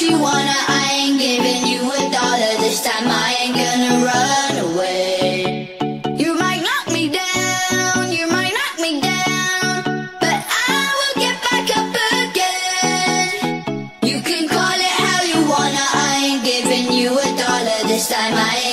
you wanna, I ain't giving you $1 this time. I ain't gonna run away. You might knock me down, you might knock me down, but I will get back up again. You can call it how you wanna, I ain't giving you $1 this time. I